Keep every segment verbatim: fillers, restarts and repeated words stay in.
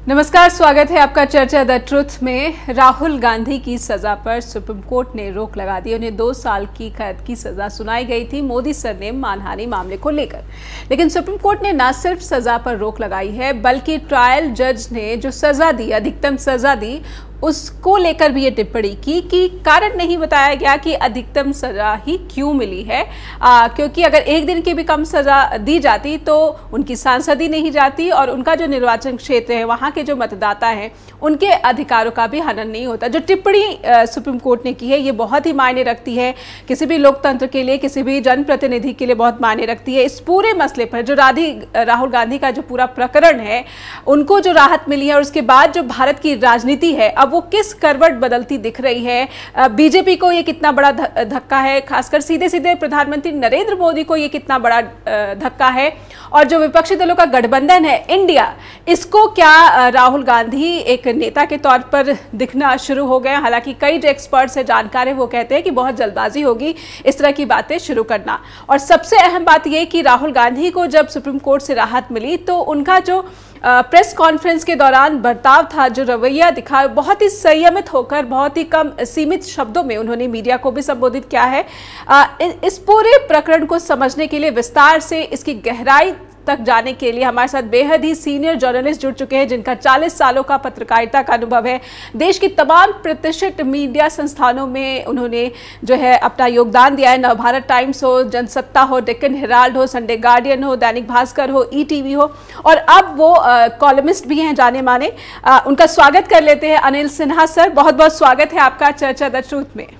नमस्कार, स्वागत है आपका चर्चा द ट्रुथ में। राहुल गांधी की सजा पर सुप्रीम कोर्ट ने रोक लगा दी। उन्हें दो साल की कैद की सजा सुनाई गई थी मोदी सरनेम मानहानि मामले को लेकर, लेकिन सुप्रीम कोर्ट ने न सिर्फ सजा पर रोक लगाई है बल्कि ट्रायल जज ने जो सजा दी, अधिकतम सजा दी, उसको लेकर भी ये टिप्पणी की कि कारण नहीं बताया गया कि अधिकतम सजा ही क्यों मिली है, आ, क्योंकि अगर एक दिन की भी कम सजा दी जाती तो उनकी सांसदी नहीं जाती और उनका जो निर्वाचन क्षेत्र है, वहाँ के जो मतदाता हैं, उनके अधिकारों का भी हनन नहीं होता। जो टिप्पणी सुप्रीम कोर्ट ने की है ये बहुत ही मायने रखती है, किसी भी लोकतंत्र के लिए, किसी भी जनप्रतिनिधि के लिए बहुत मायने रखती है। इस पूरे मसले पर जो राधी राहुल गांधी का जो पूरा प्रकरण है, उनको जो राहत मिली है और उसके बाद जो भारत की राजनीति है अब वो किस करवट बदलती दिख रही है, बीजेपी को ये कितना बड़ा धक्का है, खासकर सीधे सीधे प्रधानमंत्री नरेंद्र मोदी को ये कितना बड़ा धक्का है, और जो विपक्षी दलों का गठबंधन है इंडिया, इसको क्या राहुल गांधी एक नेता के तौर पर दिखना शुरू हो गए। हालांकि कई जो एक्सपर्ट्स है, जानकार है, वो कहते हैं कि बहुत जल्दबाजी होगी इस तरह की बातें शुरू करना। और सबसे अहम बात यह कि राहुल गांधी को जब सुप्रीम कोर्ट से राहत मिली तो उनका जो प्रेस कॉन्फ्रेंस के दौरान बर्ताव था, जो रवैया दिखा, बहुत ही संयमित होकर, बहुत ही कम सीमित शब्दों में उन्होंने मीडिया को भी संबोधित किया है। इस पूरे प्रकरण को समझने के लिए, विस्तार से इसकी गहराई तक जाने के लिए हमारे साथ बेहद ही सीनियर जर्नलिस्ट जुड़ चुके हैं, जिनका चालीस सालों का पत्रकारिता का अनुभव है। देश की तमाम प्रतिष्ठित मीडिया संस्थानों में उन्होंने जो है अपना योगदान दिया है। नवभारत टाइम्स हो, जनसत्ता हो, डेक्कन हेराल्ड हो, संडे गार्डियन हो, दैनिक भास्कर हो, ई टीवी हो, और अब वो कॉलमिस्ट भी हैं जाने माने। आ, उनका स्वागत कर लेते हैं। अनिल सिन्हा सर, बहुत बहुत स्वागत है आपका चर्चा द ट्रूथ में।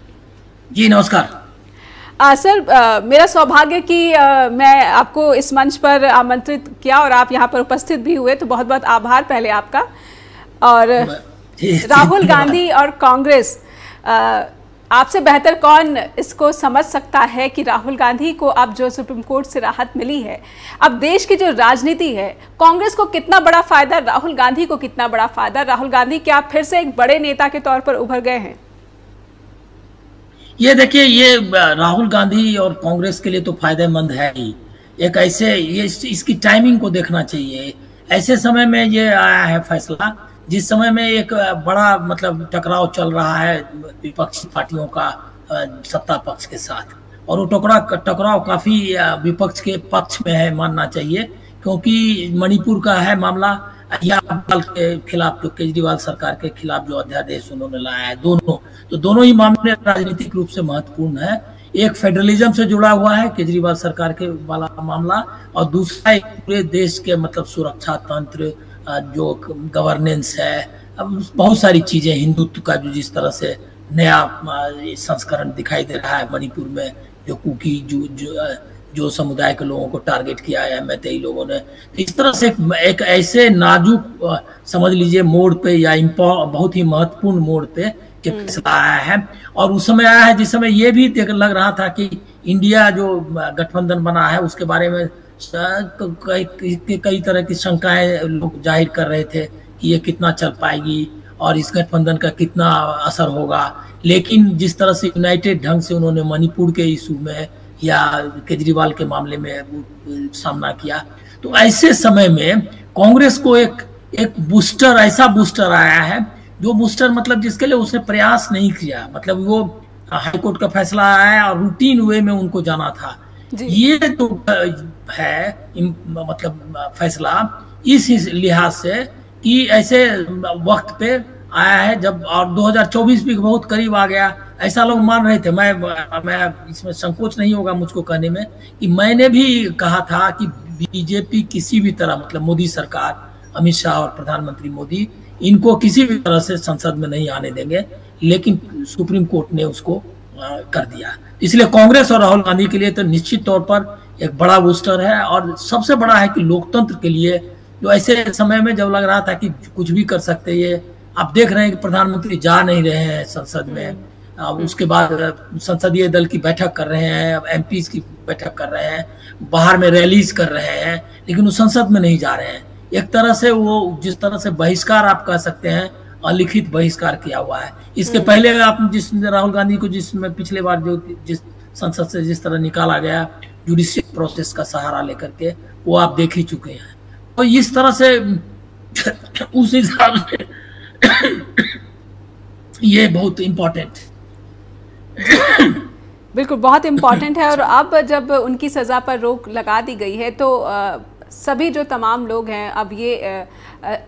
जी नमस्कार। आ, सर, आ, मेरा सौभाग्य कि आ, मैं आपको इस मंच पर आमंत्रित किया और आप यहाँ पर उपस्थित भी हुए, तो बहुत बहुत आभार पहले आपका। और राहुल गांधी और कांग्रेस, आपसे बेहतर कौन इसको समझ सकता है कि राहुल गांधी को अब जो सुप्रीम कोर्ट से राहत मिली है, अब देश की जो राजनीति है, कांग्रेस को कितना बड़ा फायदा, राहुल गांधी को कितना बड़ा फायदा, राहुल गांधी क्या फिर से एक बड़े नेता के तौर पर उभर गए हैं? ये देखिए, ये राहुल गांधी और कांग्रेस के लिए तो फायदेमंद है ही। एक ऐसे ये इसकी टाइमिंग को देखना चाहिए। ऐसे समय में ये आया है फैसला जिस समय में एक बड़ा मतलब टकराव चल रहा है विपक्षी पार्टियों का सत्ता पक्ष के साथ, और वो टकरा टकराव काफी विपक्ष के पक्ष में है मानना चाहिए, क्योंकि मणिपुर का है मामला या के खिलाफ, जो केजरीवाल सरकार के खिलाफ जो अध्यादेश उन्होंने लाया है, दोनों तो दोनों ही मामले राजनीतिक रूप से महत्वपूर्ण है। एक फेडरलिज्म से जुड़ा हुआ है केजरीवाल सरकार के वाला मामला, और दूसरा एक पूरे देश के मतलब सुरक्षा तंत्र, जो गवर्नेंस है, अब बहुत सारी चीजें, हिंदुत्व का जो जिस तरह से नया संस्करण दिखाई दे रहा है मणिपुर में, जो कुकी जो, जो जो समुदाय के लोगों को टारगेट किया है मैतेई लोगों ने, तो इस तरह से एक, एक ऐसे नाजुक समझ लीजिए मोड़ पे या बहुत ही महत्वपूर्ण मोड़ पे फैसला आया है। और उस समय आया है जिस समय ये भी लग रहा था कि इंडिया जो गठबंधन बना है उसके बारे में कई कई तरह की शंकाएं लोग जाहिर कर रहे थे कि ये कितना चल पाएगी और इस गठबंधन का कितना असर होगा। लेकिन जिस तरह से यूनाइटेड ढंग से उन्होंने मणिपुर के इशू में या केजरीवाल के मामले में सामना किया, तो ऐसे समय में कांग्रेस को एक एक बूस्टर, ऐसा बूस्टर आया है जो बूस्टर मतलब जिसके लिए उसने प्रयास नहीं किया, मतलब वो हाईकोर्ट का फैसला आया और रूटीन वे में उनको जाना था। ये जो है मतलब फैसला इस लिहाज से कि ऐसे वक्त पे आया है जब, और दो हज़ार चौबीस भी बहुत करीब आ गया, ऐसा लोग मान रहे थे। मैं मैं इसमें संकोच नहीं होगा मुझको कहने में कि मैंने भी कहा था कि बीजेपी किसी भी तरह, मतलब मोदी सरकार, अमित शाह और प्रधानमंत्री मोदी, इनको किसी भी तरह से संसद में नहीं आने देंगे, लेकिन सुप्रीम कोर्ट ने उसको कर दिया। इसलिए कांग्रेस और राहुल गांधी के लिए तो निश्चित तौर पर एक बड़ा बूस्टर है, और सबसे बड़ा है कि लोकतंत्र के लिए, जो ऐसे समय में जब लग रहा था कि कुछ भी कर सकते, ये आप देख रहे हैं कि प्रधानमंत्री जा नहीं रहे हैं संसद में, उसके बाद संसदीय दल की बैठक कर रहे हैं, एमपीज की बैठक कर रहे हैं, बाहर में रैलीज कर रहे हैं, लेकिन वो संसद में नहीं जा रहे हैं। एक तरह से वो जिस तरह से बहिष्कार आप कह सकते हैं, अलिखित बहिष्कार किया हुआ है। इसके पहले आप जिस राहुल गांधी को जिसमें पिछले बार जो जिस संसद से जिस तरह निकाला गया जुडिशियल प्रोसेस का सहारा लेकर के, वो आप देख ही चुके हैं। तो इस तरह से उस हिसाब से ये बहुत इम्पोर्टेंट बिल्कुल बहुत इम्पॉर्टेंट है। और अब जब उनकी सज़ा पर रोक लगा दी गई है तो आ, सभी जो तमाम लोग हैं अब ये आ, आ,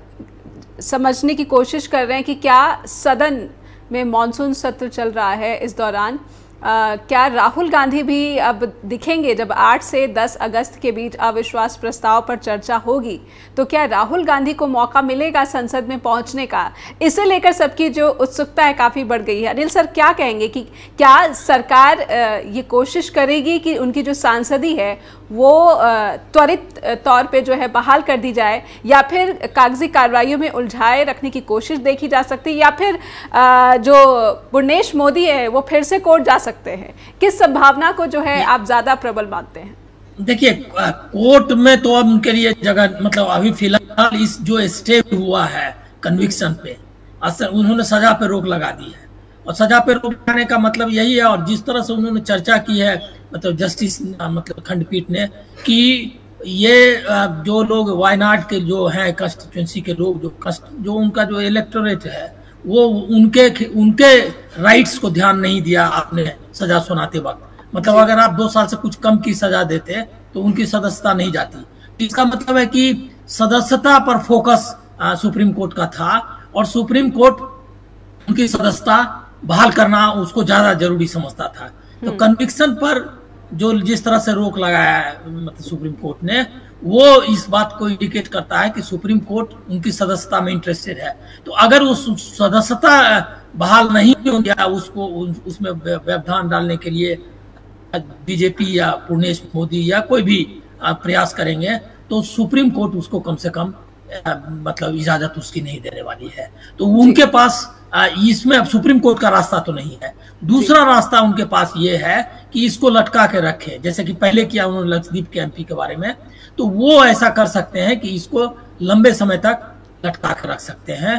समझने की कोशिश कर रहे हैं कि क्या सदन में मॉनसून सत्र चल रहा है इस दौरान आ, क्या राहुल गांधी भी अब दिखेंगे जब आठ से दस अगस्त के बीच अविश्वास प्रस्ताव पर चर्चा होगी, तो क्या राहुल गांधी को मौका मिलेगा संसद में पहुंचने का? इसे लेकर सबकी जो उत्सुकता है काफ़ी बढ़ गई है। अनिल सर क्या कहेंगे कि क्या सरकार ये कोशिश करेगी कि उनकी जो सांसदी है वो त्वरित तौर पे जो है बहाल कर दी जाए, या फिर कागजी कार्रवाइयों में उलझाए रखने की कोशिश देखी जा सकती है, या फिर जो पुर्णेश मोदी है वो फिर से कोर्ट जा सकते हैं? किस संभावना को जो है आप ज्यादा प्रबल मानते हैं? देखिए, कोर्ट में तो अब उनके लिए जगह, मतलब अभी फिलहाल इस जो स्टे हुआ है कन्विक्शन पे, उन्होंने सजा पे रोक लगा दी है, और सजा पे रोक लगाने का मतलब यही है, और जिस तरह से उन्होंने चर्चा की है मतलब जस्टिस मतलब खंडपीठ ने, कि ये जो लोग वायनाड के जो हैं कंस्टिट्यूंसी के लोग, जो जो उनका जो इलेक्टोरेट है वो उनके उनके राइट्स को ध्यान नहीं दिया आपने सजा सुनाते वक्त। मतलब अगर आप दो साल से कुछ कम की सजा देते तो उनकी सदस्यता नहीं जाती। इसका मतलब है कि सदस्यता पर फोकस सुप्रीम कोर्ट का था, और सुप्रीम कोर्ट उनकी सदस्यता बहाल करना उसको ज्यादा जरूरी समझता था। तो कन्विक्शन पर जो जिस तरह से रोक लगाया है मतलब सुप्रीम कोर्ट ने, वो इस बात को इंडिकेट करता है कि सुप्रीम कोर्ट उनकी सदस्यता में इंटरेस्टेड है। तो अगर उस सदस्यता बहाल नहीं हो गया, उसको उसमें व्यवधान डालने के लिए बीजेपी या पुर्णेश मोदी या कोई भी प्रयास करेंगे, तो सुप्रीम कोर्ट उसको कम से कम मतलब इजाजत उसकी नहीं देने वाली है। तो उनके पास इसमें अब सुप्रीम कोर्ट का रास्ता तो नहीं है। दूसरा रास्ता उनके पास ये है कि इसको लटका के रखे, जैसे कि पहले किया उन्होंने लक्षद्वीप के एमपी के बारे में, तो वो ऐसा कर सकते हैं कि इसको लंबे समय तक लटका के रख सकते हैं।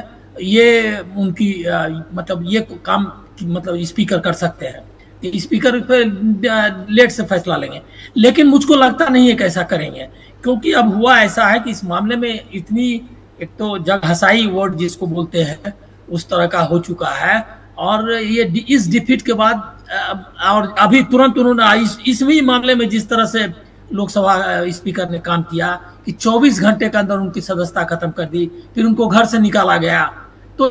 ये उनकी आ, मतलब ये काम मतलब स्पीकर कर सकते हैं कि स्पीकर पे लेट से फैसला लेंगे, लेकिन मुझको लगता नहीं है कि ऐसा करेंगे, क्योंकि अब हुआ ऐसा है कि इस मामले में इतनी एक तो जग हसाई वर्ड जिसको बोलते हैं उस तरह का हो चुका है, और ये इस डिफीट के बाद और अभी तुरंत उन्होंने इस इसमें मामले में जिस तरह से लोकसभा स्पीकर ने काम किया कि चौबीस घंटे के अंदर उनकी सदस्यता खत्म कर दी, फिर उनको घर से निकाला गया, तो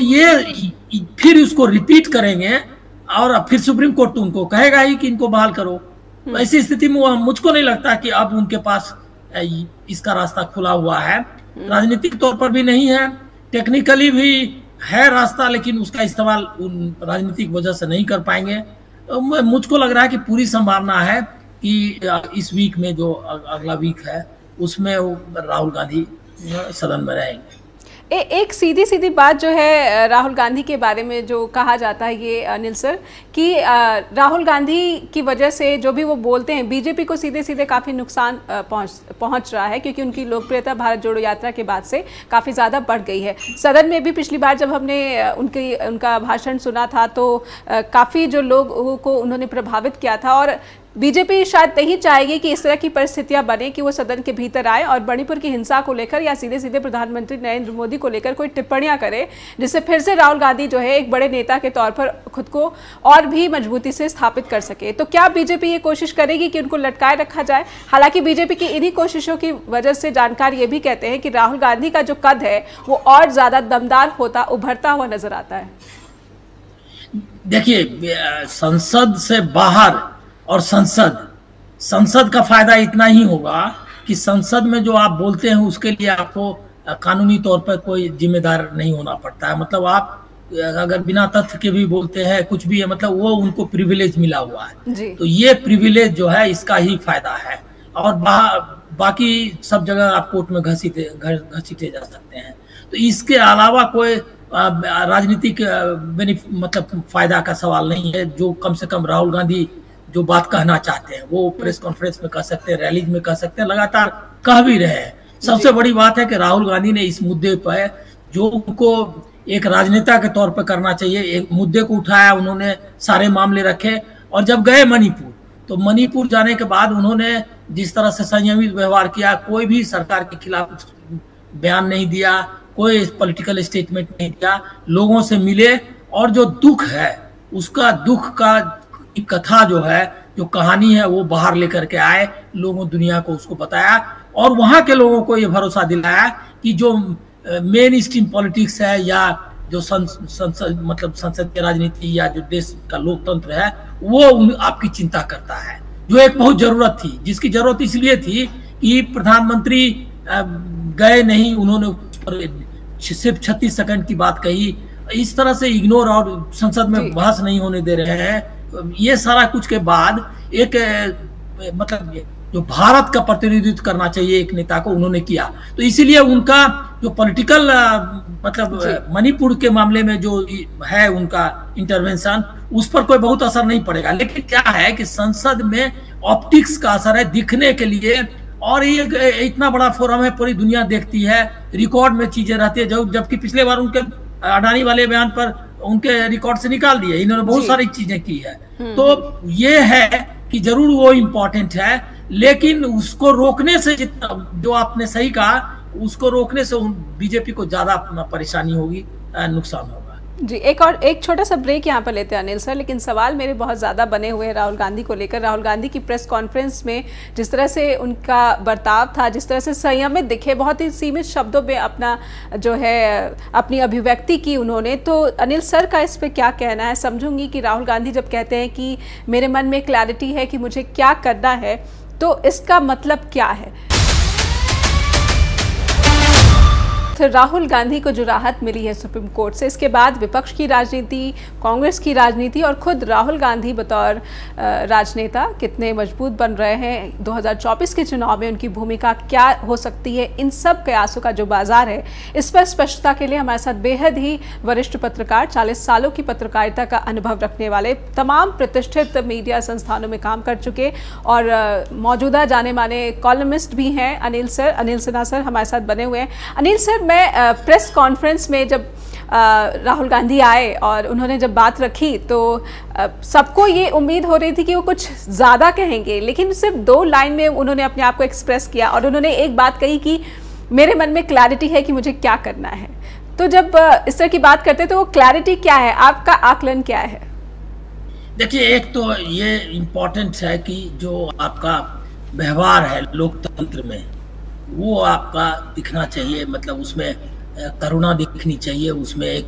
ये फिर उसको रिपीट करेंगे और फिर सुप्रीम कोर्ट तो उनको कहेगा ही कि इनको बहाल करो। तो ऐसी स्थिति में मुझको नहीं लगता कि अब उनके पास इसका रास्ता खुला हुआ है। राजनीतिक तौर पर भी नहीं है, टेक्निकली भी है रास्ता, लेकिन उसका इस्तेमाल उन राजनीतिक वजह से नहीं कर पाएंगे। तो मुझको लग रहा है कि पूरी संभावना है कि इस वीक में जो अगला वीक है उसमें राहुल गांधी सदन में रहेंगे। ए, एक सीधी सीधी बात जो है राहुल गांधी के बारे में जो कहा जाता है ये अनिल सर, कि राहुल गांधी की वजह से जो भी वो बोलते हैं बीजेपी को सीधे सीधे काफ़ी नुकसान पहुंच पहुंच रहा है, क्योंकि उनकी लोकप्रियता भारत जोड़ो यात्रा के बाद से काफ़ी ज़्यादा बढ़ गई है। सदन में भी पिछली बार जब हमने उनकी उनका भाषण सुना था तो काफ़ी जो लोगों को उन्होंने प्रभावित किया था, और बीजेपी शायद नहीं चाहेगी कि इस तरह की परिस्थितियां बने कि वो सदन के भीतर आए और मणिपुर की हिंसा को लेकर या सीधे सीधे प्रधानमंत्री नरेंद्र मोदी को लेकर कोई टिप्पणियां करे, जिससे फिर से राहुल गांधी जो है एक बड़े नेता के तौर पर खुद को और भी मजबूती से स्थापित कर सके। तो क्या बीजेपी ये कोशिश करेगी कि उनको लटकाए रखा जाए? हालांकि बीजेपी की इन्हीं कोशिशों की वजह से जानकार ये भी कहते हैं कि राहुल गांधी का जो कद है वो और ज्यादा दमदार होता उभरता हुआ नजर आता है। देखिए, संसद से बाहर और संसद संसद का फायदा इतना ही होगा कि संसद में जो आप बोलते हैं उसके लिए आपको कानूनी तौर पर कोई जिम्मेदार नहीं होना पड़ता है। मतलब आप अगर बिना तथ्य के भी बोलते हैं कुछ भी है, मतलब वो उनको प्रिविलेज मिला हुआ है जी। तो ये प्रिविलेज जो है इसका ही फायदा है, और बा, बाकी सब जगह आप कोर्ट में घसीटे घसीटे जा सकते हैं। तो इसके अलावा कोई राजनीतिक मतलब फायदा का सवाल नहीं है। जो कम से कम राहुल गांधी जो बात कहना चाहते हैं वो प्रेस कॉन्फ्रेंस में कह सकते हैं, रैलीज में कह सकते हैं, लगातार कह भी रहे हैं। सबसे बड़ी बात है कि राहुल गांधी ने इस मुद्दे पर जो उनको एक राजनेता के तौर पर करना चाहिए, एक मुद्दे को उठाया, उन्होंने सारे मामले रखे, और जब गए मणिपुर तो मणिपुर जाने के बाद उन्होंने जिस तरह से संयमित व्यवहार किया, कोई भी सरकार के खिलाफ बयान नहीं दिया, कोई पॉलिटिकल स्टेटमेंट नहीं दिया, लोगों से मिले और जो दुख है उसका दुख का कथा जो है, जो कहानी है वो बाहर लेकर के आए, लोगों दुनिया को उसको बताया और वहां के लोगों को ये भरोसा दिलाया कि जो मेन स्ट्रीम पॉलिटिक्स है या जो संसद मतलब संसद की राजनीति या जो देश का लोकतंत्र है वो आपकी चिंता करता है, जो एक बहुत जरूरत थी, जिसकी जरूरत इसलिए थी कि प्रधानमंत्री गए नहीं, उन्होंने सिर्फ छत्तीस सेकंड की बात कही, इस तरह से इग्नोर और संसद में बहस नहीं होने दे रहे हैं। ये सारा कुछ के बाद एक मतलब जो भारत का प्रतिनिधित्व करना चाहिए एक नेता को, उन्होंने किया। तो इसीलिए उनका जो पॉलिटिकल मतलब मणिपुर के मामले में जो है उनका इंटरवेंशन, उस पर कोई बहुत असर नहीं पड़ेगा। लेकिन क्या है कि संसद में ऑप्टिक्स का असर है, दिखने के लिए, और ये इतना बड़ा फोरम है, पूरी दुनिया देखती है, रिकॉर्ड में चीजें रहती है, जो जबकि पिछले बार उनके अडानी वाले बयान पर उनके रिकॉर्ड से निकाल दिए, इन्होंने बहुत सारी चीजें की है। तो ये है कि जरूर वो इम्पोर्टेंट है, लेकिन उसको रोकने से जितना, जो आपने सही कहा, उसको रोकने से बीजेपी को ज्यादा परेशानी होगी, नुकसान होगा। जी, एक और एक छोटा सा ब्रेक यहाँ पर लेते हैं अनिल सर, लेकिन सवाल मेरे बहुत ज़्यादा बने हुए हैं राहुल गांधी को लेकर। राहुल गांधी की प्रेस कॉन्फ्रेंस में जिस तरह से उनका बर्ताव था, जिस तरह से संयमित दिखे, बहुत ही सीमित शब्दों में अपना जो है अपनी अभिव्यक्ति की उन्होंने, तो अनिल सर का इस पर क्या कहना है? समझूंगी कि राहुल गांधी जब कहते हैं कि मेरे मन में क्लैरिटी है कि मुझे क्या करना है, तो इसका मतलब क्या है? तो राहुल गांधी को जो राहत मिली है सुप्रीम कोर्ट से, इसके बाद विपक्ष की राजनीति, कांग्रेस की राजनीति और खुद राहुल गांधी बतौर राजनेता कितने मजबूत बन रहे हैं, दो हज़ार चौबीस के चुनाव में उनकी भूमिका क्या हो सकती है, इन सब कयासों का जो बाजार है, इस पर स्पष्टता के लिए हमारे साथ बेहद ही वरिष्ठ पत्रकार, चालीस सालों की पत्रकारिता का अनुभव रखने वाले, तमाम प्रतिष्ठित मीडिया संस्थानों में काम कर चुके और मौजूदा जाने माने कॉलमिस्ट भी हैं अनिल सर, अनिल सिन्हा सर हमारे साथ बने हुए हैं। अनिल सर, मैं प्रेस कॉन्फ्रेंस में जब राहुल गांधी आए और उन्होंने जब बात रखी, तो सबको ये उम्मीद हो रही थी कि वो कुछ ज़्यादा कहेंगे, लेकिन सिर्फ दो लाइन में उन्होंने अपने आप को एक्सप्रेस किया और उन्होंने एक बात कही कि मेरे मन में क्लैरिटी है कि मुझे क्या करना है। तो जब इस तरह की बात करते हैं तो वो क्लैरिटी क्या है, आपका आकलन क्या है? देखिए, एक तो ये इम्पोर्टेंट है कि जो आपका व्यवहार है लोकतंत्र में, वो आपका दिखना चाहिए, मतलब उसमें करुणा दिखनी चाहिए, उसमें एक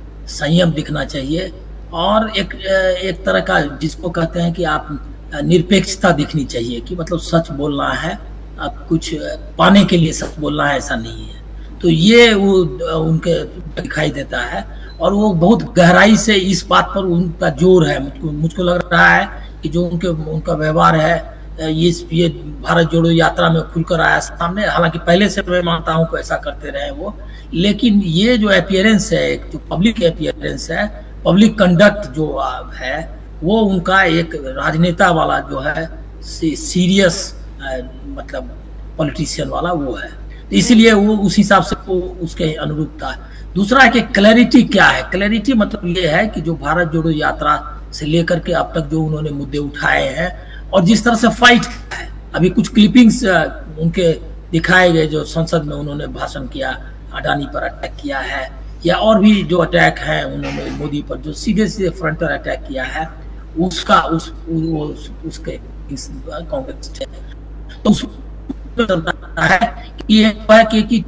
संयम दिखना चाहिए और एक एक तरह का जिसको कहते हैं कि आप निरपेक्षता दिखनी चाहिए, कि मतलब सच बोलना है, आप कुछ पाने के लिए सच बोलना है, ऐसा नहीं है। तो ये वो उनके दिखाई देता है और वो बहुत गहराई से इस बात पर उनका जोर है। मुझको मुझको लग रहा है कि जो उनके उनका व्यवहार है, ये ये भारत जोड़ो यात्रा में खुलकर आया सामने। हालांकि पहले से मैं मानता हूं कि ऐसा करते रहे वो, लेकिन ये जो अपीयरेंस है, एक जो पब्लिक अपीयरेंस है, पब्लिक कंडक्ट जो है, वो उनका एक राजनेता वाला जो है, सीरियस मतलब पॉलिटिशियन वाला वो है, तो इसीलिए वो उस हिसाब से वो उसके अनुरूप था। दूसरा है कि क्लैरिटी क्या है। क्लैरिटी मतलब ये है कि जो भारत जोड़ो यात्रा से लेकर के अब तक जो उन्होंने मुद्दे उठाए हैं और जिस तरह से फाइट है, अभी कुछ क्लिपिंग्स उनके दिखाए गए, जो संसद में उन्होंने भाषण किया, अडानी पर अटैक किया है, या और भी जो अटैक है उन्होंने मोदी पर जो सीधे सीधे फ्रंटल अटैक किया है, उसका उस, उस उसके कांग्रेस तो उस है कि है कि, कि,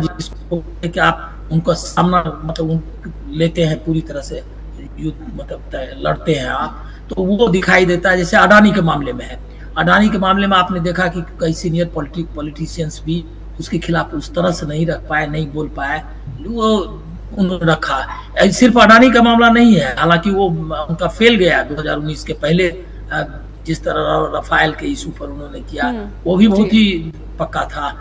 कि आप उनका सामना मतलब लेते हैं, पूरी तरह से युद्ध मतलब लड़ते हैं आप, तो वो दिखाई देता है। जैसे अडानी के मामले में है, अडानी के मामले में आपने देखा कि कई सीनियर पॉलिटिक पॉलिटिशियंस भी उसके खिलाफ उस तरह से नहीं रख पाए, नहीं बोल पाए, वो उन्होंने रखा। सिर्फ अडानी का मामला नहीं है, हालांकि वो उनका फेल गया दो हज़ार उन्नीस के पहले, जिस तरह रफाल के इशू पर उन्होंने किया, वो भी बहुत ही पक्का था।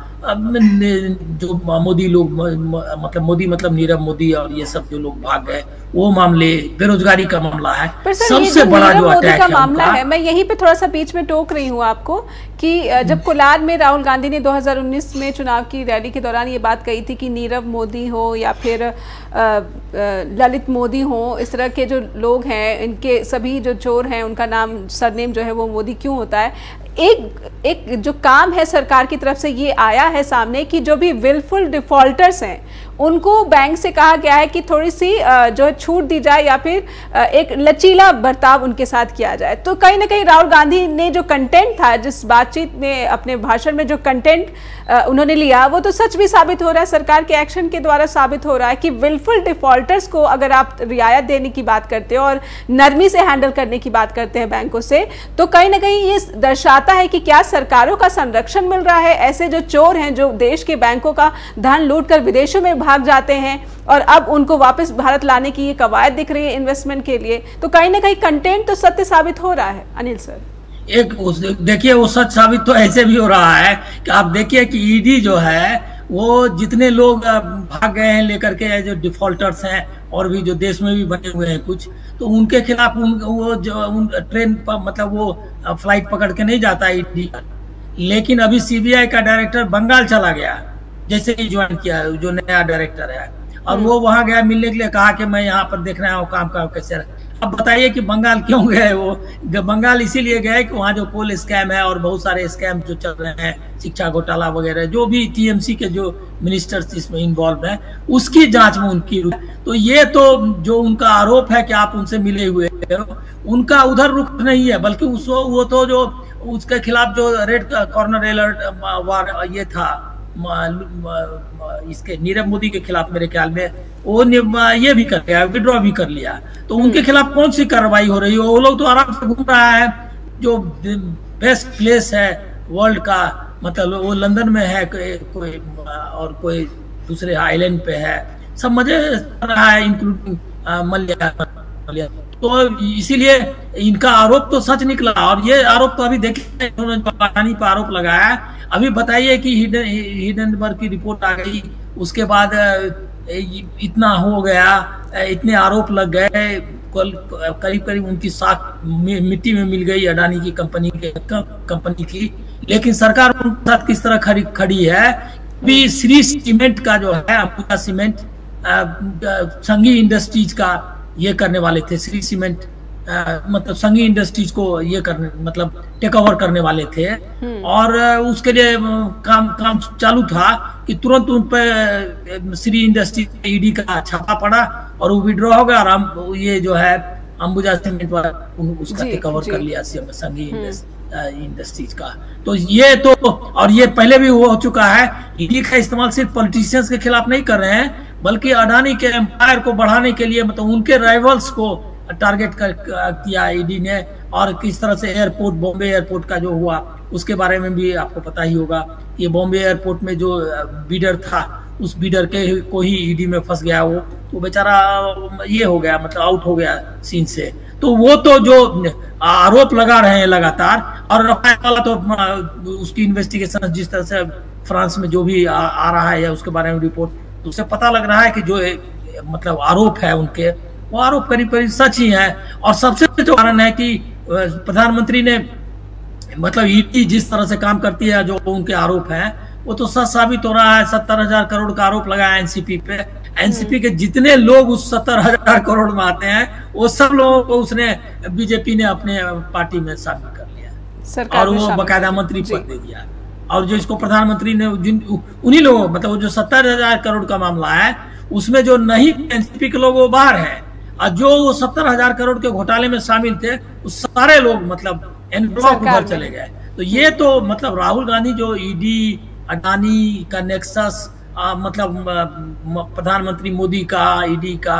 जो मोदी लोग मतलब मोदी मतलब नीरव मोदी और ये सब जो लोग भाग गए, वो मामले, बेरोजगारी का मामला है, सबसे बड़ा जो अटैक है मामला है। मैं यहीं पे थोड़ा सा बीच में टोक रही हूँ आपको कि जब कोलार में राहुल गांधी ने दो हज़ार उन्नीस में चुनाव की रैली के दौरान ये बात कही थी कि नीरव मोदी हो या फिर आ, आ, ललित मोदी हो, इस तरह के जो लोग हैं, इनके सभी जो चोर हैं, उनका नाम सरनेम जो है वो मोदी क्यों होता है, एक एक जो काम है सरकार की तरफ से ये आया है सामने कि जो भी विलफुल डिफॉल्टर्स हैं उनको बैंक से कहा गया है कि थोड़ी सी जो है छूट दी जाए या फिर एक लचीला बर्ताव उनके साथ किया जाए। तो कहीं ना कहीं राहुल गांधी ने जो कंटेंट था जिस बातचीत में, अपने भाषण में जो कंटेंट उन्होंने लिया, वो तो सच भी साबित हो रहा है, सरकार के एक्शन के द्वारा साबित हो रहा है कि विलफुल डिफॉल्टर्स को अगर आप रियायत देने की बात करते हो और नरमी से हैंडल करने की बात करते हैं बैंकों से, तो कहीं ना कहीं ये दर्शाता है कि क्या सरकारों का संरक्षण मिल रहा है। ऐसे जो चोर हैं जो देश के बैंकों का धन लूटकर विदेशों में भाग जाते हैं और अब उनको वापस भारत लाने की ये कवायद दिख रही है इन्वेस्टमेंट के लिए, तो कहीं ना कहीं कंटेंट तो सत्य साबित हो रहा है। अनिल सर, एक देखिए वो सच साबित तो ऐसे भी हो रहा है कि आप देखिए कि ईडी जो है वो जितने लोग भाग गए हैं लेकर के, जो डिफॉल्टर्स हैं और भी जो देश में भी बने हुए हैं कुछ, तो उनके खिलाफ उन वो जो उन ट्रेन पर मतलब वो फ्लाइट पकड़ के नहीं जाता ईडी, लेकिन अभी सीबीआई का डायरेक्टर बंगाल चला गया जैसे ही ज्वाइन किया, जो नया डायरेक्टर है, और वो वहां गया मिलने के लिए, कहा कि मैं यहाँ पर देख रहा हूँ काम का कैसे। अब बताइए कि बंगाल क्यों गए वो? बंगाल इसीलिए गए कि वहाँ जो कोल स्कैम है और बहुत सारे स्कैम जो चल रहे हैं, शिक्षा घोटाला वगैरह, जो भी टीएमसी के जो मिनिस्टर्स इसमें इन्वॉल्व हैं, उसकी जांच में उनकी रुख। तो ये तो जो उनका आरोप है कि आप उनसे मिले हुए, उनका उधर रुख नहीं है, बल्कि उस वो तो जो उसके खिलाफ जो रेड कॉर्नर अलर्ट ये था इसके नीरव मोदी के खिलाफ, मेरे ख्याल में वो ये भी कर लिया, विड्रॉ भी कर लिया, तो उनके खिलाफ कौन सी कार्रवाई हो रही है? वो लोग तो आराम से घूम रहा है, जो बेस्ट प्लेस है वर्ल्ड का, मतलब वो लंदन में है कोई और कोई दूसरे आइलैंड पे है, सब मजे कर रहा है, इंक्लूडिंग मल्या। तो इसीलिए इनका आरोप तो सच निकला, और ये आरोप तो अभी देखिए अडानी पर आरोप लगाया है। अभी बताइए कि हिडेनबर्ग की रिपोर्ट आ गई, उसके बाद इतना हो गया, इतने आरोप लग गए, करीब करीब उनकी साख मिट्टी में मिल गई अडानी की कंपनी के कंपनी की, लेकिन सरकार उनके साथ किस तरह खड़ी खड़ी है। भी श्री सीमेंट का जो है, अंबुजा सीमेंट संघी इंडस्ट्रीज का ये करने वाले थे, श्री सीमेंट आ, मतलब संघी इंडस्ट्रीज को ये करने मतलब टेक ओवर करने वाले थे, और उसके लिए काम काम चालू था कि तुरंत उन पर श्री इंडस्ट्रीज ईडी का छापा पड़ा और वो विड्रॉ हो गया, और हम ये जो है अंबुजा सीमेंट वाला उसका टेक ओवर कर लिया संघी इंडस्ट्रीज का। तो ये तो, और ये पहले भी हो चुका है। ईडी का इस्तेमाल सिर्फ पॉलिटिशियंस के खिलाफ नहीं कर रहे हैं, बल्कि अडानी के एम्पायर को बढ़ाने के लिए, मतलब उनके राइवल्स को टारगेट कर किया ईडी ने। और किस तरह से एयरपोर्ट, बॉम्बे एयरपोर्ट का जो हुआ उसके बारे में भी आपको पता ही होगा। ये बॉम्बे एयरपोर्ट में जो बीडर था, उस बीडर के को ही ईडी में फंस गया वो, तो बेचारा ये हो गया, मतलब आउट हो गया सीन से। तो वो तो जो आरोप लगा रहे हैं लगातार, और रफाल वाला तो उसकी इन्वेस्टिगेशन जिस तरह से फ्रांस में जो भी आ, आ रहा है या उसके बारे में रिपोर्ट, तो उससे पता लग रहा है कि जो मतलब आरोप है उनके, वो आरोप करीब करीब सच ही है। और सबसे जो कारण है कि प्रधानमंत्री ने, मतलब ईडी जिस तरह से काम करती है, जो उनके आरोप हैं वो तो सच साबित हो रहा है। सत्तर हजार करोड़ का आरोप लगाया एनसीपी पे। एनसीपी के जितने लोग उस सत्तर हजार करोड़ में आते हैं, वो सब लोगों को उसने बीजेपी ने अपने पार्टी में शामिल कर लिया, और वो बाकायदा मंत्री पद दे दिया। और जो इसको प्रधानमंत्री ने जिन उन्हीं लोगों, मतलब जो सत्तर हजार करोड़ का मामला है, उसमें जो नहीं एनसीपी के लोग वो बाहर है, और जो वो सत्तर हजार करोड़ के घोटाले में शामिल थे, वो सारे लोग मतलब एनब्लॉक उधर चले गए। तो ये तो मतलब राहुल गांधी जो ईडी, अडानी का नेक्सस, आ, मतलब प्रधानमंत्री मोदी का, ईडी का,